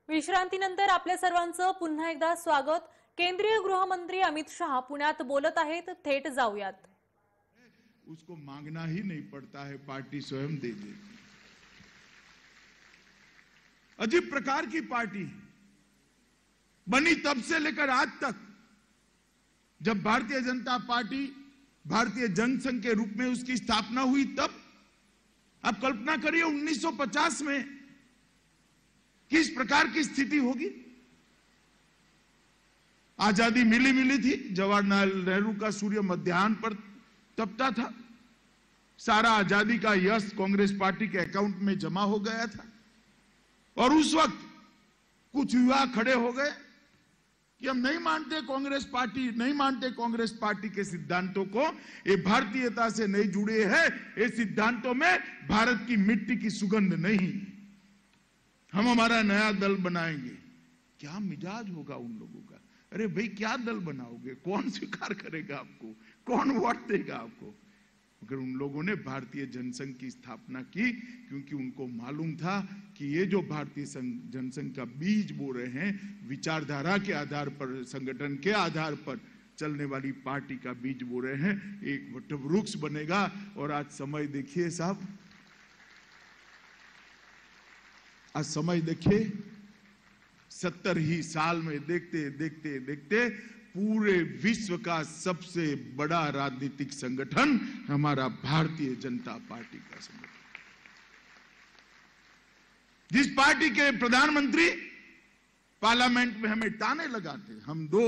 विश्रांतीनंतर आपल्या सर्वांचं पुन्हा एकदा स्वागत। केंद्रीय गृहमंत्री अमित शाह पुण्यात बोलत आहेत, थेट जाऊयात। उसको मांगना ही नहीं पड़ता है, पार्टी स्वयं दे देती। अजीब प्रकार की पार्टी बनी तब से लेकर आज तक। जब भारतीय जनता पार्टी भारतीय जनसंघ के रूप में उसकी स्थापना हुई, तब आप कल्पना करिए 1950 में किस प्रकार की स्थिति होगी। आजादी मिली थी, जवाहरलाल नेहरू का सूर्य मध्याह्न पर तपता था, सारा आजादी का यश कांग्रेस पार्टी के अकाउंट में जमा हो गया था। और उस वक्त कुछ युवा खड़े हो गए कि हम नहीं मानते कांग्रेस पार्टी के सिद्धांतों को, ये भारतीयता से नहीं जुड़े हैं, ये सिद्धांतों में भारत की मिट्टी की सुगंध नहीं। हम हमारा नया दल बनाएंगे। क्या मिजाज होगा उन लोगों का? अरे भाई, क्या दल बनाओगे? कौन स्वीकार करेगा आपको? कौन वोट देगा आपको? मगर उन लोगों ने भारतीय जनसंघ की स्थापना की, क्योंकि उनको मालूम था कि ये जो भारतीय जनसंघ का बीज बो रहे हैं, विचारधारा के आधार पर, संगठन के आधार पर चलने वाली पार्टी का बीज बो रहे हैं, एक वटवृक्ष बनेगा। और आज समय देखिए साहब, आज समय देखिए, 70 ही साल में देखते देखते देखते पूरे विश्व का सबसे बड़ा राजनीतिक संगठन हमारा भारतीय जनता पार्टी का संगठन, जिस पार्टी के प्रधानमंत्री पार्लियामेंट में हमें ताने लगाते, हम दो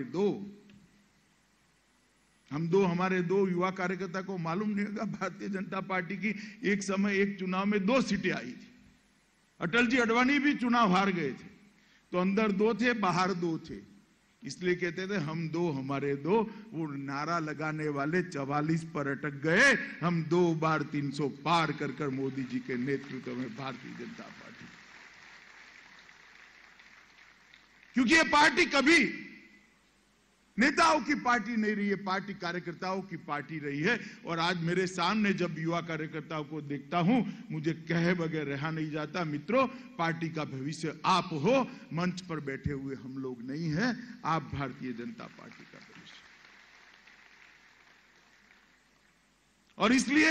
हमारे दो युवा कार्यकर्ता को मालूम नहीं होगा, भारतीय जनता पार्टी की एक समय एक चुनाव में 2 सीटें आई थी। अटल जी अडवाणी भी चुनाव हार गए थे, तो अंदर 2 थे, बाहर 2 थे, इसलिए कहते थे हम 2 हमारे 2। वो नारा लगाने वाले 44 पर अटक गए। हम 2 बार 300 पार कर मोदी जी के नेतृत्व में भारतीय जनता पार्टी, क्योंकि ये पार्टी कभी नेताओं की पार्टी नहीं रही है, पार्टी कार्यकर्ताओं की पार्टी रही है। और आज मेरे सामने जब युवा कार्यकर्ताओं को देखता हूं, मुझे कहे बगैर रहा नहीं जाता, मित्रों, पार्टी का भविष्य आप हो, मंच पर बैठे हुए हम लोग नहीं हैं, आप भारतीय जनता पार्टी का भविष्य। और इसलिए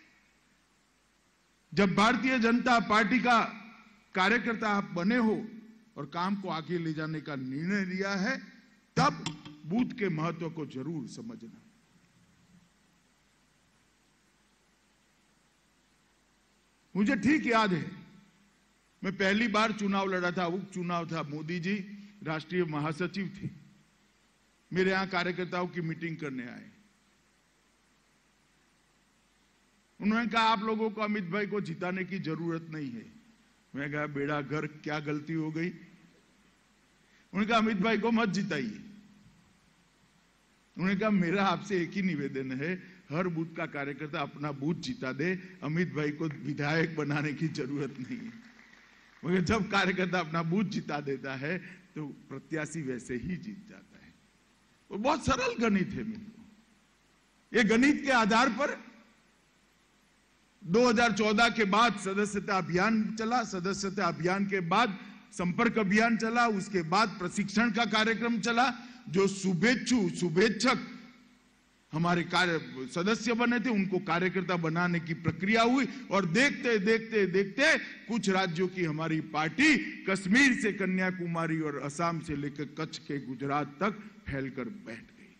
जब भारतीय जनता पार्टी का कार्यकर्ता आप बने हो और काम को आगे ले जाने का निर्णय लिया है, तब बूथ के महत्व को जरूर समझना। मुझे ठीक याद है, मैं पहली बार चुनाव लड़ा था, उपचुनाव था, मोदी जी राष्ट्रीय महासचिव थे, मेरे यहां कार्यकर्ताओं की मीटिंग करने आए। उन्होंने कहा आप लोगों को अमित भाई को जिताने की जरूरत नहीं है। मैं कहा बेड़ा घर, क्या गलती हो गई? उन्होंने कहा अमित भाई को मत जिताइए। उन्होंने कहा मेरा आपसे एक ही निवेदन है, हर बूथ का कार्यकर्ता अपना बूथ जिता दे, अमित भाई को विधायक बनाने की जरूरत नहीं है। मगर जब कार्यकर्ता अपना बूथ जिता देता है तो प्रत्याशी वैसे ही जीत जाता है। वो बहुत सरल गणित है मित्रों। ये गणित के आधार पर 2014 के बाद सदस्यता अभियान चला, सदस्यता अभियान के बाद संपर्क अभियान चला, उसके बाद प्रशिक्षण का कार्यक्रम चला। जो शुभेच्छक हमारे कार्य सदस्य बने थे, उनको कार्यकर्ता बनाने की प्रक्रिया हुई। और देखते देखते देखते कुछ राज्यों की हमारी पार्टी कश्मीर से कन्याकुमारी और असम से लेकर कच्छ के गुजरात तक फैलकर बैठ गई।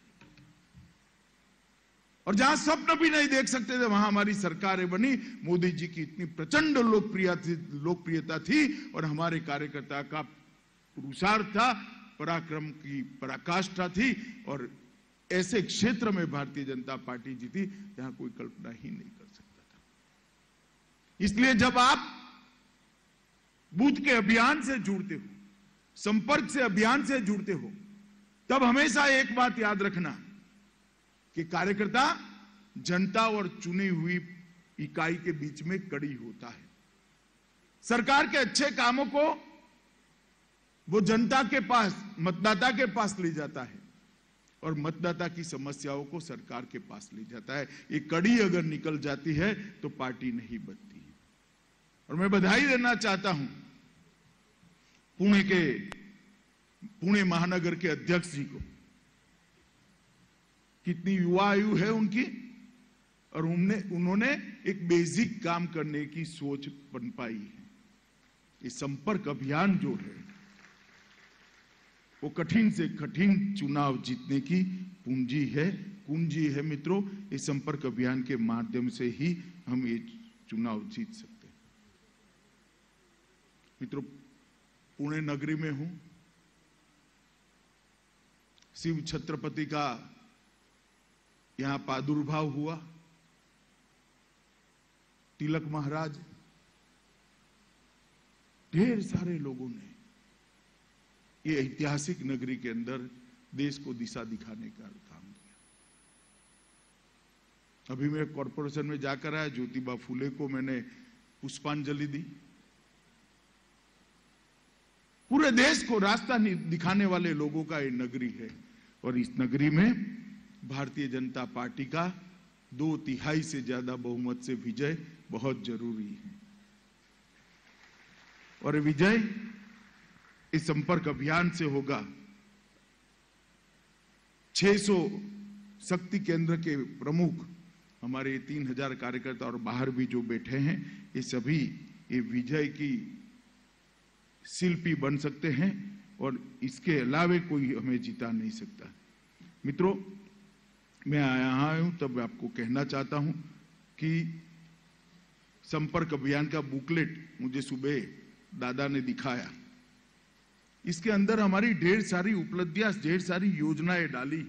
और जहां स्वप्न भी नहीं देख सकते थे, वहां हमारी सरकारें बनी। मोदी जी की इतनी प्रचंड लोकप्रियता थी और हमारे कार्यकर्ता का पुरुषार्थ था, पराक्रम की पराकाष्ठा थी। और ऐसे क्षेत्र में भारतीय जनता पार्टी जीती जहां कोई कल्पना ही नहीं कर सकता था। इसलिए जब आप बूथ के अभियान से जुड़ते हो, संपर्क से अभियान से जुड़ते हो, तब हमेशा एक बात याद रखना कि कार्यकर्ता जनता और चुनी हुई इकाई के बीच में कड़ी होता है। सरकार के अच्छे कामों को वो जनता के पास, मतदाता के पास ले जाता है और मतदाता की समस्याओं को सरकार के पास ले जाता है। ये कड़ी अगर निकल जाती है तो पार्टी नहीं बनती है। और मैं बधाई देना चाहता हूं पुणे महानगर के अध्यक्ष जी को, कितनी युवा आयु है उनकी, और उन्होंने एक बेसिक काम करने की सोच बन पाई है। ये संपर्क अभियान जो है वो कठिन से कठिन चुनाव जीतने की कुंजी है मित्रों। इस संपर्क अभियान के माध्यम से ही हम ये चुनाव जीत सकते हैं। मित्रों, पुणे नगरी में हूं, शिव छत्रपति का यहां प्रादुर्भाव हुआ। तिलक महाराज, ढेर सारे लोगों ने ये ऐतिहासिक नगरी के अंदर देश को दिशा दिखाने का काम किया। अभी मैं कॉरपोरेशन में जाकर आया, ज्योतिबा फुले को मैंने पुष्पांजलि दी। पूरे देश को रास्ता दिखाने वाले लोगों का ये नगरी है, और इस नगरी में भारतीय जनता पार्टी का 2/3 से ज्यादा बहुमत से विजय बहुत जरूरी है। और विजय इस संपर्क अभियान से होगा। 600 शक्ति केंद्र के प्रमुख, हमारे 3000 कार्यकर्ता और बाहर भी जो बैठे हैं, ये सभी ये विजय की शिल्पी बन सकते हैं, और इसके अलावे कोई हमें जिता नहीं सकता। मित्रों, मैं यहाँ आया हूं तब आपको कहना चाहता हूं कि संपर्क अभियान का बुकलेट मुझे सुबह दादा ने दिखाया। इसके अंदर हमारी ढेर सारी उपलब्धियां, ढेर सारी योजनाएं डाली।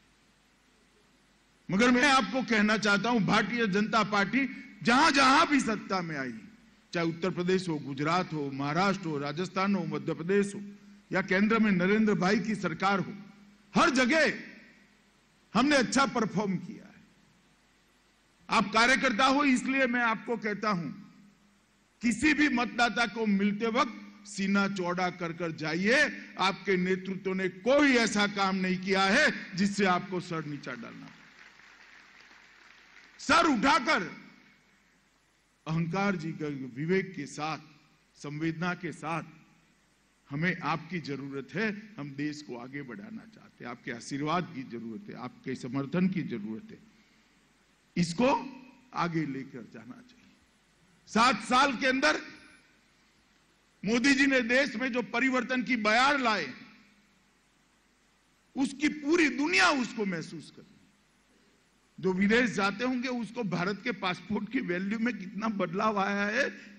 मगर मैं आपको कहना चाहता हूं, भारतीय जनता पार्टी जहां जहां भी सत्ता में आई, चाहे उत्तर प्रदेश हो, गुजरात हो, महाराष्ट्र हो, राजस्थान हो, मध्य प्रदेश हो, या केंद्र में नरेंद्र भाई की सरकार हो, हर जगह हमने अच्छा परफॉर्म किया है। आप कार्यकर्ता हो, इसलिए मैं आपको कहता हूं, किसी भी मतदाता को मिलते वक्त सीना चौड़ा कर कर जाइए। आपके नेतृत्व ने कोई ऐसा काम नहीं किया है जिससे आपको सर नीचा डालना पड़े। सर उठाकर अहंकार जी का विवेक के साथ, संवेदना के साथ, हमें आपकी जरूरत है। हम देश को आगे बढ़ाना चाहते हैं, आपके आशीर्वाद की जरूरत है, आपके समर्थन की जरूरत है। इसको आगे लेकर जाना चाहिए। 7 साल के अंदर मोदी जी ने देश में जो परिवर्तन की बयार लाए, उसकी पूरी दुनिया उसको महसूस कर। जो विदेश जाते होंगे उसको भारत के पासपोर्ट की वैल्यू में कितना बदलाव आया है,